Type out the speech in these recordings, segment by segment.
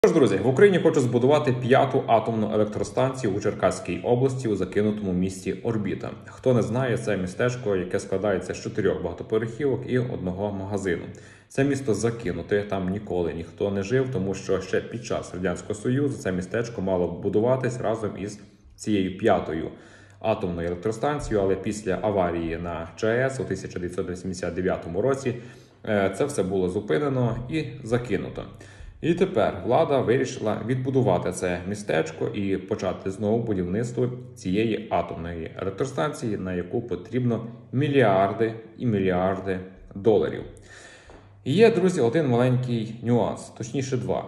Тож, друзі, в Україні хочуть збудувати 5-ту атомну електростанцію у Черкаській області у закинутому місті Орбіта. Хто не знає, це містечко, яке складається з 4 багатоповерхівок і одного магазину. Це місто закинуте, там ніколи ніхто не жив, тому що ще під час Радянського Союзу це містечко мало будуватись разом із цією 5-ю атомною електростанцією, але після аварії на ЧАЕС у 1989 році це все було зупинено і закинуто. І тепер влада вирішила відбудувати це містечко і почати знову будівництво цієї атомної електростанції, на яку потрібно мільярди і мільярди доларів. І є, друзі, один маленький нюанс, точніше два.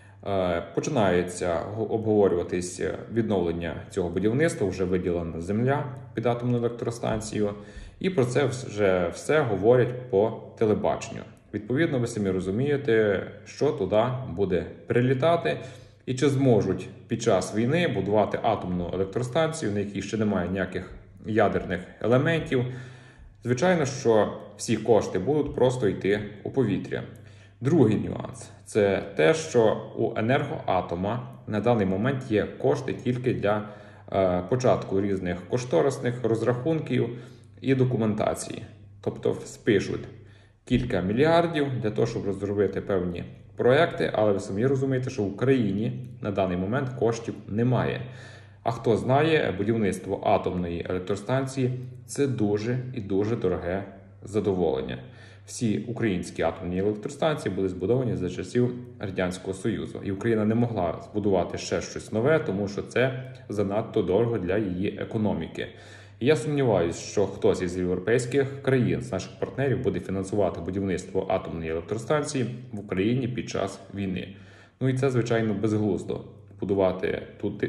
Починається обговорюватись відновлення цього будівництва, вже виділена земля під атомну електростанцію, і про це вже все говорять по телебаченню. Відповідно, ви самі розумієте, що туди буде прилітати і чи зможуть під час війни будувати атомну електростанцію, на якій ще немає ніяких ядерних елементів. Звичайно, що всі кошти будуть просто йти у повітря. Другий нюанс – це те, що у «Енергоатома» на даний момент є кошти тільки для початку різних кошторисних розрахунків і документації. Тобто спишуть кілька мільярдів для того, щоб розробити певні проекти, але ви самі розумієте, що в Україні на даний момент коштів немає. А хто знає, будівництво атомної електростанції – це дуже і дуже дороге задоволення. Всі українські атомні електростанції були збудовані за часів Радянського Союзу. І Україна не могла збудувати ще щось нове, тому що це занадто дорого для її економіки. І я сумніваюся, що хтось із європейських країн, з наших партнерів, буде фінансувати будівництво атомної електростанції в Україні під час війни. Ну і це, звичайно, безглуздо будувати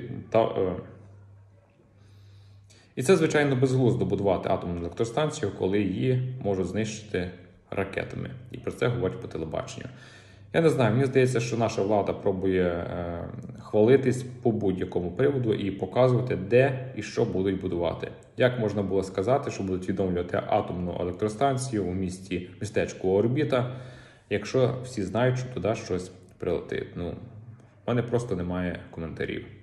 будувати атомну електростанцію, коли її можуть знищити ракетами. І про це говорять по телебаченню. Я не знаю, мені здається, що наша влада пробує хвалитись по будь-якому приводу і показувати, де і що будуть будувати. Як можна було сказати, що будуть відновлювати атомну електростанцію у містечку Орбіта, якщо всі знають, що туди щось прилетить? Ну, в мене просто немає коментарів.